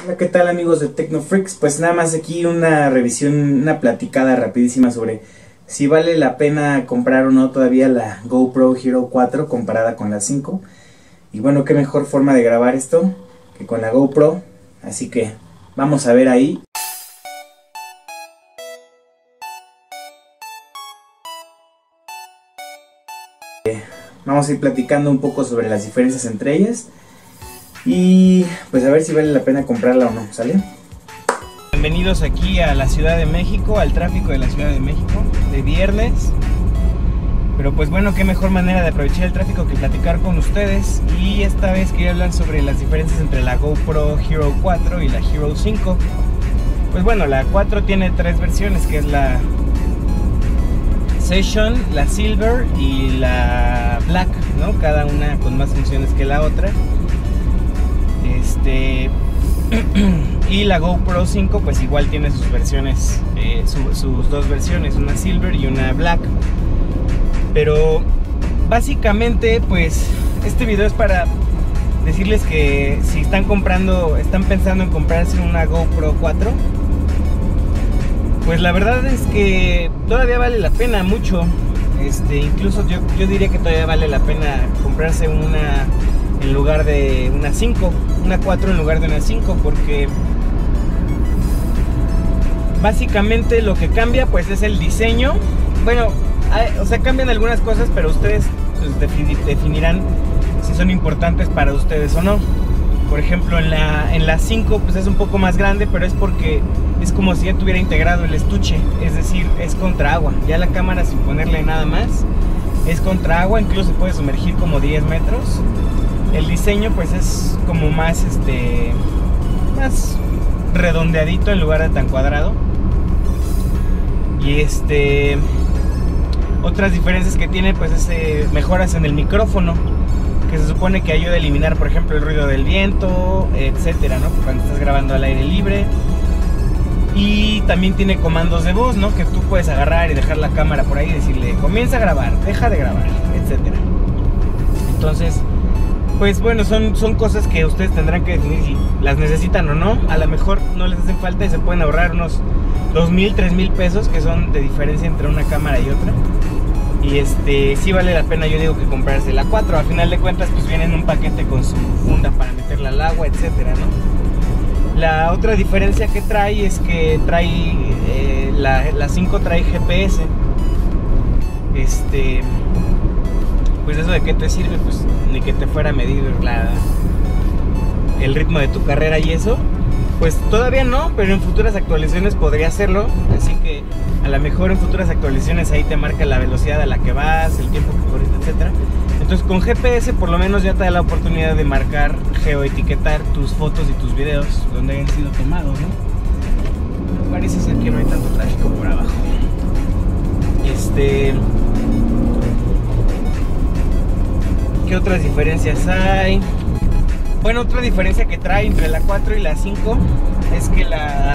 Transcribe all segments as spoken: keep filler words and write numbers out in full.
Hola, ¿qué tal amigos de Tecnofreaks? Pues nada más aquí una revisión, una platicada rapidísima sobre si vale la pena comprar o no todavía la GoPro Hero cuatro comparada con la cinco. Y bueno, qué mejor forma de grabar esto que con la GoPro, así que vamos a ver ahí. Vamos a ir platicando un poco sobre las diferencias entre ellas y pues a ver si vale la pena comprarla o no, ¿sale? Bienvenidos aquí a la Ciudad de México, al tráfico de la Ciudad de México, de viernes. Pero pues bueno, qué mejor manera de aprovechar el tráfico que platicar con ustedes. Y esta vez quería hablar sobre las diferencias entre la GoPro Hero cuatro y la Hero cinco. Pues bueno, la cuatro tiene tres versiones, que es la Session, la Silver y la Black, ¿no? Cada una con más funciones que la otra. Este y la GoPro cinco pues igual tiene sus versiones, eh, su, sus dos versiones, una Silver y una Black. Pero básicamente pues este video es para decirles que si están comprando, están pensando en comprarse una GoPro cuatro, pues la verdad es que todavía vale la pena mucho. Este, incluso yo, yo diría que todavía vale la pena comprarse una en lugar de una cinco, una cuatro en lugar de una cinco, porque básicamente lo que cambia pues es el diseño. Bueno, hay, o sea, cambian algunas cosas, pero ustedes pues, definirán si son importantes para ustedes o no. Por ejemplo, en la, en la cinco pues es un poco más grande, pero es porque es como si ya tuviera integrado el estuche, es decir, es contra agua. Ya la cámara, sin ponerle nada más, es contra agua, incluso se puede sumergir como diez metros. El diseño pues es como más este más redondeadito en lugar de tan cuadrado. Y este otras diferencias que tiene pues es eh, mejoras en el micrófono, que se supone que ayuda a eliminar, por ejemplo, el ruido del viento, etcétera, ¿no? Cuando estás grabando al aire libre. Y también tiene comandos de voz, ¿no? Que tú puedes agarrar y dejar la cámara por ahí y decirle comienza a grabar, deja de grabar, etcétera. Entonces pues bueno, son, son cosas que ustedes tendrán que definir si las necesitan o no. A lo mejor no les hacen falta y se pueden ahorrar unos dos mil, tres mil pesos, que son de diferencia entre una cámara y otra. Y este, sí vale la pena, yo digo, que comprarse la cuatro. A final de cuentas pues viene en un paquete con su funda para meterla al agua, etcétera, ¿no? La otra diferencia que trae es que trae, eh, la, la cinco trae G P S. Este... Pues eso de qué te sirve, pues ni que te fuera a medir la, el ritmo de tu carrera y eso. Pues todavía no, pero en futuras actualizaciones podría hacerlo. Así que a lo mejor en futuras actualizaciones ahí te marca la velocidad a la que vas, el tiempo que corriste, etcétera. Entonces con G P S por lo menos ya te da la oportunidad de marcar, geoetiquetar tus fotos y tus videos donde hayan sido tomados, ¿no? Parece ser que no hay tanto tráfico por abajo. Este... ¿Qué otras diferencias hay? Bueno, otra diferencia que trae entre la cuatro y la cinco es que la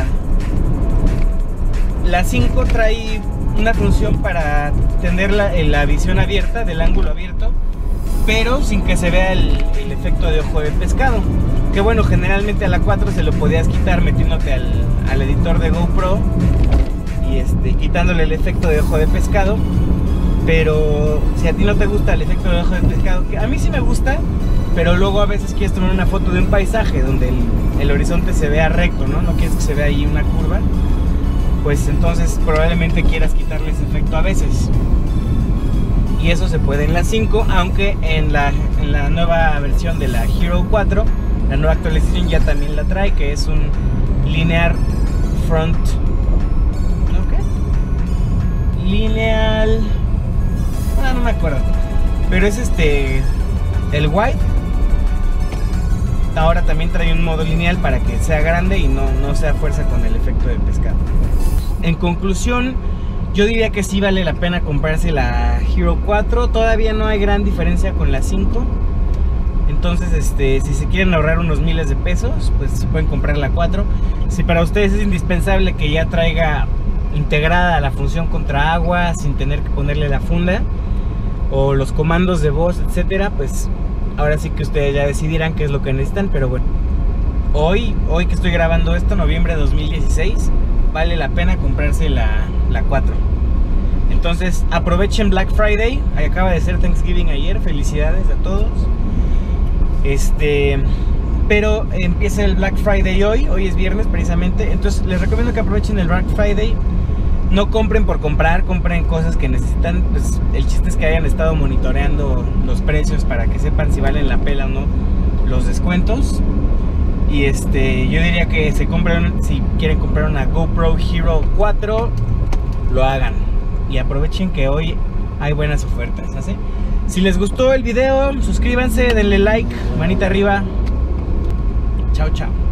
la cinco trae una función para tener la, la visión abierta, del ángulo abierto, pero sin que se vea el, el efecto de ojo de pescado. Que bueno, generalmente a la cuatro se lo podías quitar metiéndote al, al editor de GoPro y este, quitándole el efecto de ojo de pescado. Pero si a ti no te gusta el efecto de ojo de pescado, que a mí sí me gusta, pero luego a veces quieres tomar una foto de un paisaje donde el, el horizonte se vea recto, ¿no? No quieres que se vea ahí una curva, pues entonces probablemente quieras quitarle ese efecto a veces. Y eso se puede en la cinco, aunque en la, en la nueva versión de la Hero cuatro, la nueva actualización ya también la trae, que es un linear front... ¿no qué? Lineal... Ah, no me acuerdo, pero es este el wide. Ahora también trae un modo lineal para que sea grande y no, no sea fuerza con el efecto de pescado. En conclusión, yo diría que sí vale la pena comprarse la Hero cuatro. Todavía no hay gran diferencia con la cinco. Entonces este, si se quieren ahorrar unos miles de pesos, pues se pueden comprar la cuatro. Si para ustedes es indispensable que ya traiga integrada la función contra agua sin tener que ponerle la funda o los comandos de voz, etcétera, pues ahora sí que ustedes ya decidirán qué es lo que necesitan. Pero bueno, hoy, hoy que estoy grabando esto, noviembre de dos mil dieciséis, vale la pena comprarse la, la cuatro. Entonces aprovechen Black Friday. Acaba de ser Thanksgiving ayer, felicidades a todos. Este, pero empieza el Black Friday hoy, hoy es viernes precisamente. Entonces les recomiendo que aprovechen el Black Friday. No compren por comprar, compren cosas que necesitan. Pues el chiste es que hayan estado monitoreando los precios para que sepan si valen la pena o no los descuentos. Y este, yo diría que se compren, si quieren comprar una GoPro Hero cuatro, lo hagan. Y aprovechen que hoy hay buenas ofertas, ¿sí? Si les gustó el video, suscríbanse, denle like, manita arriba. Chao, chao.